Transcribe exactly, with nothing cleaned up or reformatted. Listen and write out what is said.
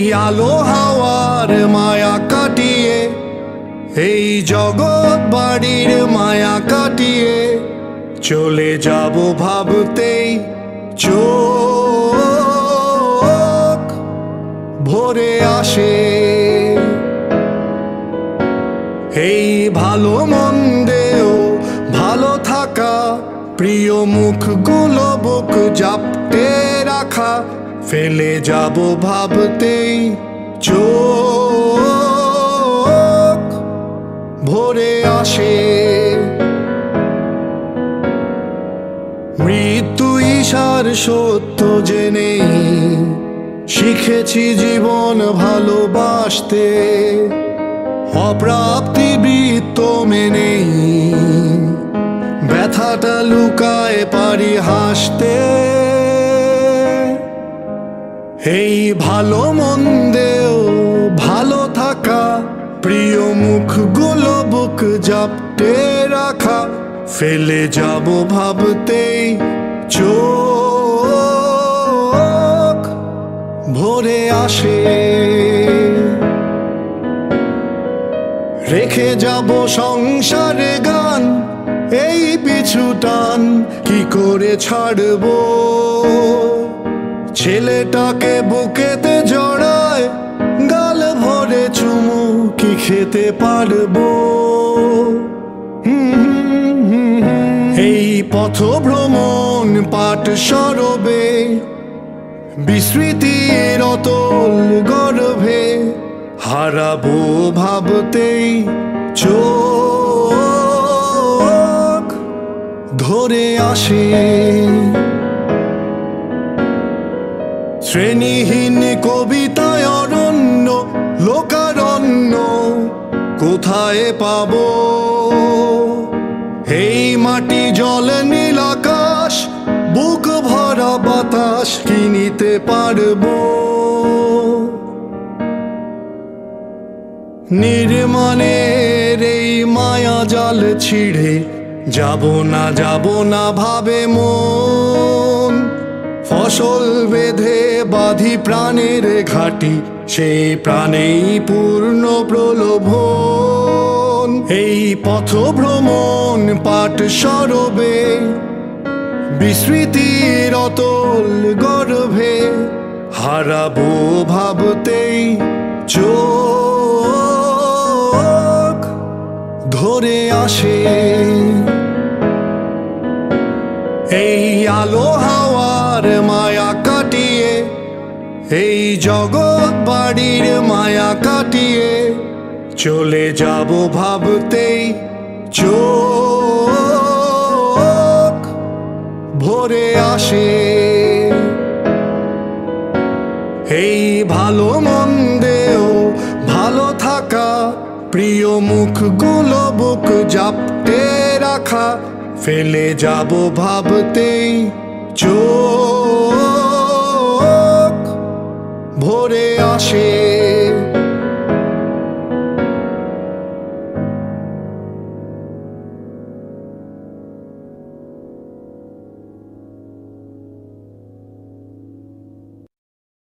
আলো হাওয়ার মায়া কাটিয়ে, এই জগৎ বাড়ির মায়া কাটিয়ে চলে যাব ভাবতেই চোখ ভরে আসে। এই ভালো মন্দেও ভালো থাকা, প্রিয় মুখগুলো বুক জাপটে রাখা, ফেলে যাব ভাবতেই চোখ ভরে আসে। মৃত্যু ঈশার সত্য জেনে শিখেছি জীবন ভালোবাসতে, অপ্রাপ্তি বৃত্ত মেনে ব্যথাটা লুকায় পারি হাসতে। এই ভালো মন্দেও ভালো থাকা, প্রিয় মুখগুলো বুক জাপটে রাখা, ফেলে যাব ভাবতেই চোখ ভরে আসে। রেখে যাব সংসারে গান, এই পিছু টান কি করে ছাড়বো। ছেলেটাকে বুকেতে জড়ায়, গাল ভরে চুমু কি খেতে পারবো। এই পথ ভ্রমণ পাট সরবে, বিস্মৃতির অতল গর্ভে হারাবো ভাবতেই চোখ ধরে আসে। শ্রেণীহীন কবিতায় অরণ্য লোকারণ্য কোথায় পাবো। এই মাটি জল নীল আকাশ, বুক ভরা বাতাস কি নিতে পারবো। নির্মাণের এই মায়া জাল ছিঁড়ে যাব না যাব না ভাবে মন। ফসল বেঁধে বাঁধি প্রাণের ঘাটি, সেই প্রাণেই পূর্ণ প্রলোভন। এই পথ ভ্রমণ পাট সরবে, বিস্মৃতির অতল গর্ভে হারাবো ভাবতেই চোখ ধরে আসে। এই আলো হাওয়ার মায়া কাটিয়ে, এই জগৎ বাড়ির মায়া কাটিয়ে চলে যাব ভাবতেই চোখ ভরে আসে। এই ভালো মন্দেও ভালো থাকা, প্রিয় মুখগুলো বুক জাপটে রাখা, ফেলে যাব ভাবতেই চোখ ভরে আসে।